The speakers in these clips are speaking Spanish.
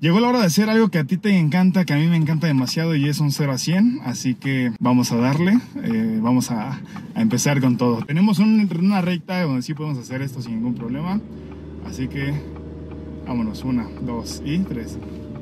Llegó la hora de hacer algo que a ti te encanta, que a mí me encanta demasiado, y es un 0 a 100, así que vamos a darle, vamos a empezar con todo. Tenemos una recta donde sí podemos hacer esto sin ningún problema, así que vámonos, 1, 2 y 3.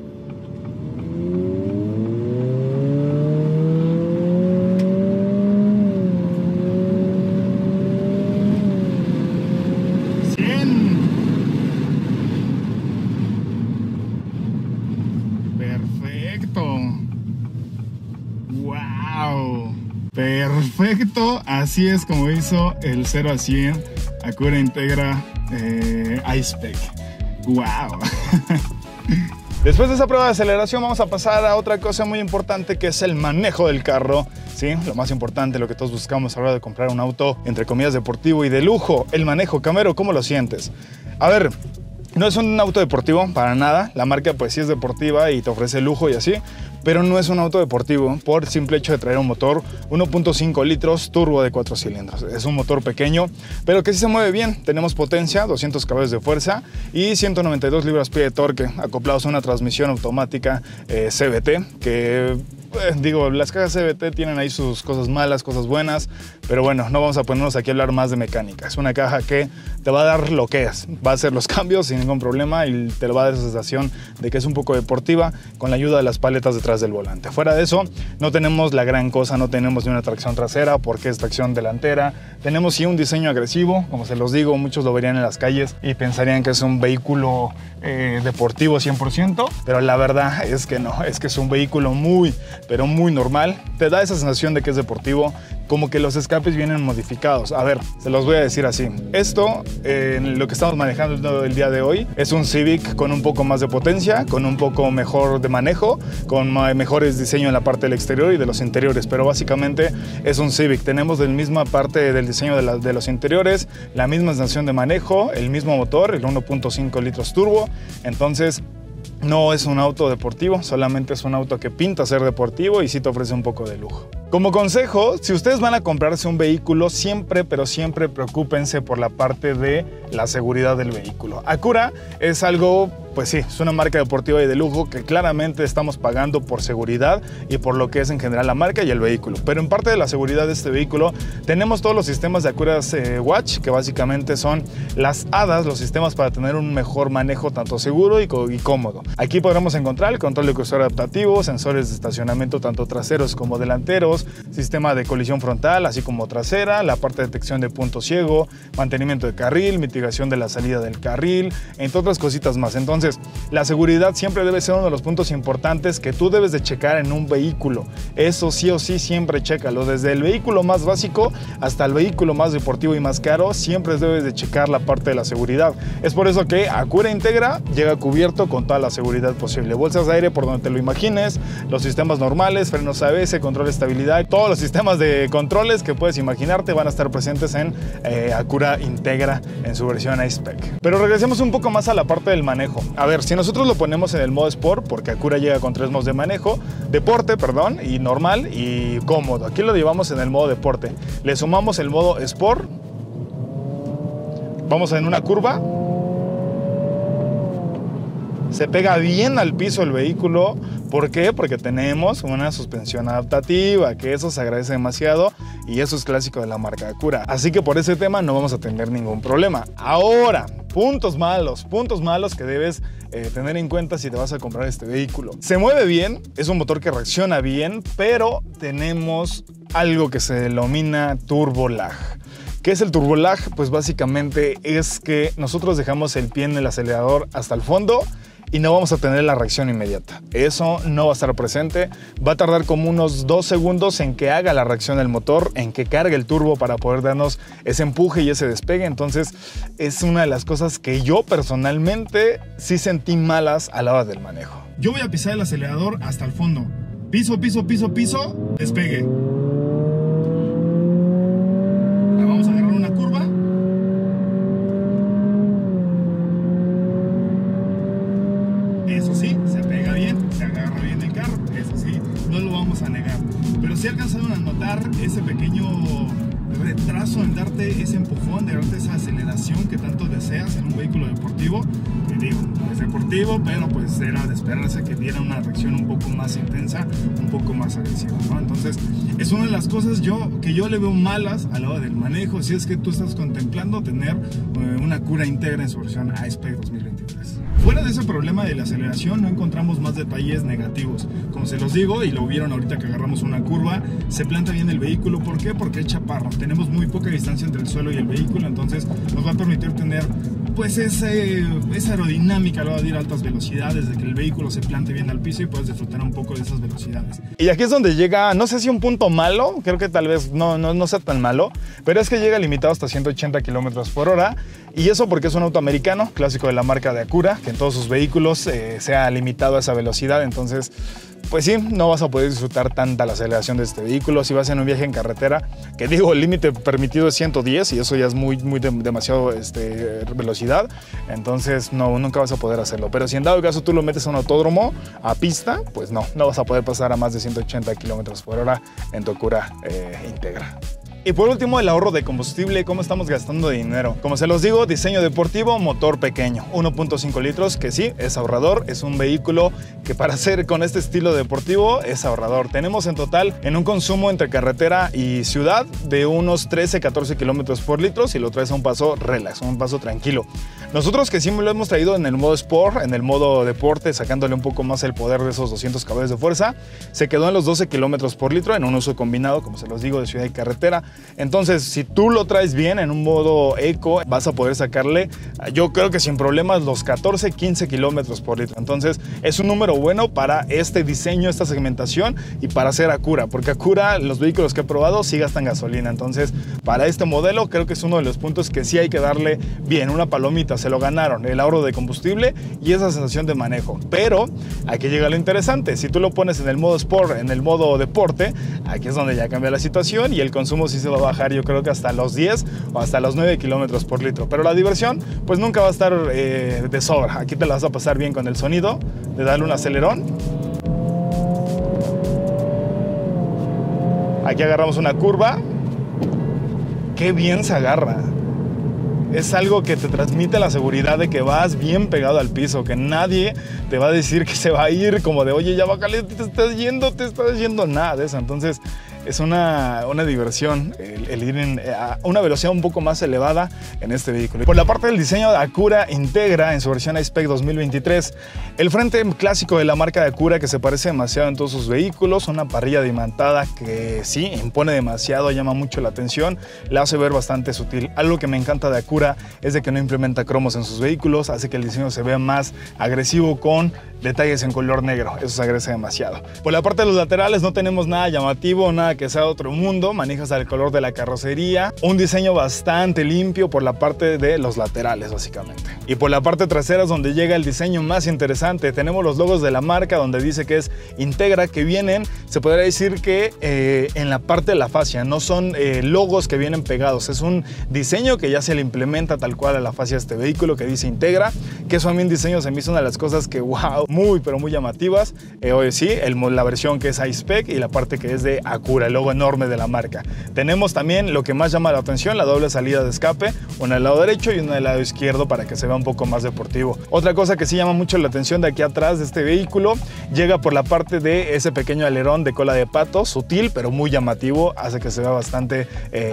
Perfecto, así es como hizo el 0 a 100 Acura Integra I-Spec. ¡Wow! Después de esa prueba de aceleración vamos a pasar a otra cosa muy importante, que es el manejo del carro. Sí, lo más importante, lo que todos buscamos a la hora de comprar un auto, entre comillas, deportivo y de lujo. El manejo. Camero, ¿cómo lo sientes? A ver, no es un auto deportivo para nada. La marca pues sí es deportiva y te ofrece lujo y así, pero no es un auto deportivo por simple hecho de traer un motor 1.5 litros turbo de 4 cilindros. Es un motor pequeño, pero que sí se mueve bien. Tenemos potencia, 200 caballos de fuerza y 192 libras-pie de torque, acoplados a una transmisión automática CVT, que digo, las cajas CVT tienen ahí sus cosas malas, cosas buenas, pero bueno, no vamos a ponernos aquí a hablar más de mecánica. Es una caja que te va a dar lo que es, va a hacer los cambios sin ningún problema y te lo va a dar esa sensación de que es un poco deportiva con la ayuda de las paletas detrás del volante. Fuera de eso, no tenemos la gran cosa, no tenemos ni una tracción trasera porque es tracción delantera. Tenemos sí un diseño agresivo, como se los digo, muchos lo verían en las calles y pensarían que es un vehículo deportivo 100%, pero la verdad es que no, es que es un vehículo muy, pero muy normal. Te da esa sensación de que es deportivo, como que los escapes vienen modificados. A ver, se los voy a decir así. Esto, lo que estamos manejando el día de hoy, es un Civic con un poco más de potencia, con un poco mejor de manejo, con mejores diseños en la parte del exterior y de los interiores, pero básicamente es un Civic. Tenemos la misma parte del diseño de los interiores, la misma sensación de manejo, el mismo motor, el 1.5 litros turbo. Entonces, no es un auto deportivo, solamente es un auto que pinta ser deportivo y sí te ofrece un poco de lujo. Como consejo, si ustedes van a comprarse un vehículo, siempre, pero siempre preocúpense por la parte de la seguridad del vehículo. Acura es algo, pues sí, es una marca deportiva y de lujo que claramente estamos pagando por seguridad y por lo que es en general la marca y el vehículo. Pero en parte de la seguridad de este vehículo tenemos todos los sistemas de Acura Watch, que básicamente son las hadas, los sistemas para tener un mejor manejo tanto seguro y cómodo. Aquí podremos encontrar el control de crucero adaptativo, sensores de estacionamiento tanto traseros como delanteros, sistema de colisión frontal así como trasera, la parte de detección de punto ciego, mantenimiento de carril, mitigación de la salida del carril, entre otras cositas más. Entonces, la seguridad siempre debe ser uno de los puntos importantes que tú debes de checar en un vehículo. Eso sí o sí siempre chécalo, desde el vehículo más básico hasta el vehículo más deportivo y más caro, siempre debes de checar la parte de la seguridad. Es por eso que Acura Integra llega cubierto con toda la seguridad posible. Bolsas de aire por donde te lo imagines, los sistemas normales, frenos ABS, control de estabilidad, todos los sistemas de controles que puedes imaginarte van a estar presentes en Acura Integra en su versión I-Spec. Pero regresemos un poco más a la parte del manejo. A ver, si nosotros lo ponemos en el modo Sport, porque Acura llega con 3 modos de manejo, deporte, perdón, y normal y cómodo. Aquí lo llevamos en el modo deporte. Le sumamos el modo Sport. Vamos en una curva. Se pega bien al piso el vehículo. ¿Por qué? Porque tenemos una suspensión adaptativa, que eso se agradece demasiado y eso es clásico de la marca Acura. Así que por ese tema no vamos a tener ningún problema. Ahora, puntos malos que debes tener en cuenta si te vas a comprar este vehículo. Se mueve bien, es un motor que reacciona bien, pero tenemos algo que se denomina turbo lag. ¿Qué es el turbo lag? Pues básicamente es que nosotros dejamos el pie en el acelerador hasta el fondo y no vamos a tener la reacción inmediata. Eso no va a estar presente. Va a tardar como unos 2 segundos en que haga la reacción del motor, en que cargue el turbo para poder darnos ese empuje y ese despegue. Entonces es una de las cosas que yo personalmente sí sentí malas a la hora del manejo. Yo voy a pisar el acelerador hasta el fondo. Piso, piso, piso, piso, despegue. Vamos a agarrar una curva. Eso sí, se pega bien, se agarra bien el carro, eso sí, no lo vamos a negar. Pero sí alcanzaron a notar ese pequeño retraso en darte ese empujón, de darte esa aceleración que tanto deseas en un vehículo deportivo. Te digo, no es deportivo, pero pues era de esperarse que diera una reacción un poco más intensa, un poco más agresiva, ¿no? Entonces, es una de las cosas que yo le veo malas a la hora del manejo, si es que tú estás contemplando tener una Acura Integra en su versión I-Spec 2023. Fuera de ese problema de la aceleración, no encontramos más detalles negativos. Como se los digo, y lo vieron ahorita que agarramos una curva, se planta bien el vehículo. ¿Por qué? Porque es chaparro. Tenemos muy poca distancia entre el suelo y el vehículo, entonces nos va a permitir tener pues esa aerodinámica a la hora de ir a altas velocidades, de que el vehículo se plante bien al piso y puedas disfrutar un poco de esas velocidades. Y aquí es donde llega, no sé si un punto malo, creo que tal vez no sea tan malo, pero es que llega limitado hasta 180 km/h, y eso porque es un auto americano, clásico de la marca de Acura, que en todos sus vehículos sea limitado a esa velocidad. Entonces, pues sí, no vas a poder disfrutar tanta la aceleración de este vehículo. Si vas en un viaje en carretera, que digo, el límite permitido es 110 y eso ya es demasiado velocidad, entonces nunca vas a poder hacerlo. Pero si en dado caso tú lo metes a un autódromo, a pista, pues no vas a poder pasar a más de 180 km/h en tu Acura Integra. Y por último, el ahorro de combustible. ¿Cómo estamos gastando dinero? Como se los digo, diseño deportivo, motor pequeño, 1.5 litros, que sí, es ahorrador. Es un vehículo que para ser con este estilo deportivo es ahorrador. Tenemos en total en un consumo entre carretera y ciudad de unos 13-14 kilómetros por litro si lo traes a un paso relax, un paso tranquilo. Nosotros que sí lo hemos traído en el modo Sport, en el modo deporte, sacándole un poco más el poder de esos 200 caballos de fuerza, se quedó en los 12 kilómetros por litro en un uso combinado, como se los digo, de ciudad y carretera. Entonces, si tú lo traes bien en un modo eco, vas a poder sacarle, yo creo que sin problemas, los 14-15 kilómetros por litro. Entonces, es un número bueno para este diseño, esta segmentación y para hacer Acura, porque Acura, los vehículos que he probado, sí gastan gasolina. Entonces, para este modelo, creo que es uno de los puntos que sí hay que darle bien, una palomita. Se lo ganaron, el ahorro de combustible y esa sensación de manejo. Pero aquí llega lo interesante. Si tú lo pones en el modo Sport, en el modo deporte, aquí es donde ya cambia la situación y el consumo sí se va a bajar, yo creo que hasta los 10 o hasta los 9 kilómetros por litro. Pero la diversión, pues nunca va a estar de sobra. Aquí te la vas a pasar bien con el sonido de darle un acelerón. Aquí agarramos una curva. Qué bien se agarra. Es algo que te transmite la seguridad de que vas bien pegado al piso, que nadie te va a decir que se va a ir como de, oye, ya bájale, te estás yendo, nada de eso. Entonces, es una diversión el ir a una velocidad un poco más elevada en este vehículo. Por la parte del diseño de Acura Integra en su versión I-Spec 2023, el frente clásico de la marca de Acura que se parece demasiado en todos sus vehículos, una parrilla diamantada que sí, impone demasiado, llama mucho la atención, la hace ver bastante sutil. Algo que me encanta de Acura es de que no implementa cromos en sus vehículos, hace que el diseño se vea más agresivo con detalles en color negro, eso se agrega demasiado. Por la parte de los laterales no tenemos nada llamativo, nada que sea de otro mundo, manejas al color de la carrocería, un diseño bastante limpio por la parte de los laterales básicamente. Y por la parte trasera es donde llega el diseño más interesante, tenemos los logos de la marca donde dice que es Integra, que vienen, se podría decir que en la parte de la fascia, no son logos que vienen pegados, es un diseño que ya se le implementa tal cual a la fascia de este vehículo que dice Integra, que eso a mí en diseño se me hizo una de las cosas que wow, muy pero muy llamativas. Hoy sí, la versión que es I-Spec y la parte que es de Acura, el logo enorme de la marca. Tenemos también lo que más llama la atención, la doble salida de escape, una del lado derecho y una del lado izquierdo para que se vea un poco más deportivo. Otra cosa que sí llama mucho la atención de aquí atrás de este vehículo, llega por la parte de ese pequeño alerón de cola de pato, sutil pero muy llamativo, hace que se vea bastante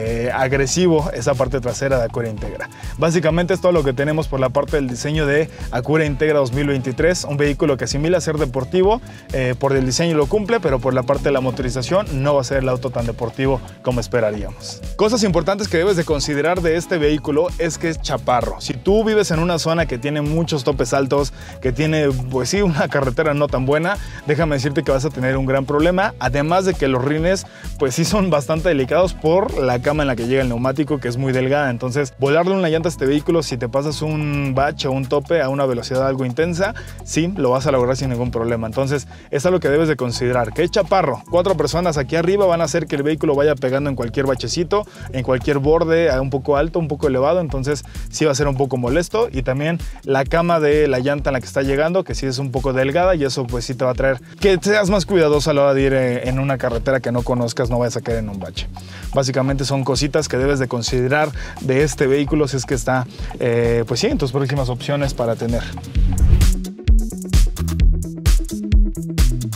agresivo esa parte trasera de Acura Integra. Básicamente es todo lo que tenemos por la parte del diseño de Acura Integra 2023, un vehículo que asimila ser deportivo, por el diseño lo cumple, pero por la parte de la motorización no va a ser el auto tan deportivo como esperaríamos. Cosas importantes que debes de considerar de este vehículo es que es chaparro. Si tú vives en una zona que tiene muchos topes altos, que tiene pues sí una carretera no tan buena, déjame decirte que vas a tener un gran problema, además de que los rines pues sí son bastante delicados por la cama en la que llega el neumático, que es muy delgada. Entonces volarle una llanta a este vehículo, si te pasas un bache o un tope a una velocidad algo intensa, sí, lo vas a lograr sin ningún problema. Entonces es algo que debes de considerar, que es chaparro. 4 personas aquí arriba van a hacer que el vehículo vaya pegando en cualquier bachecito, en cualquier borde un poco alto, un poco elevado, entonces sí va a ser un poco molesto. Y también la cama de la llanta en la que está llegando, que sí es un poco delgada y eso pues sí te va a traer que seas más cuidadoso a la hora de ir en una carretera que no conozcas, no vayas a caer en un bache. Básicamente son cositas que debes de considerar de este vehículo si es que está, pues sí, en tus próximas opciones para tener.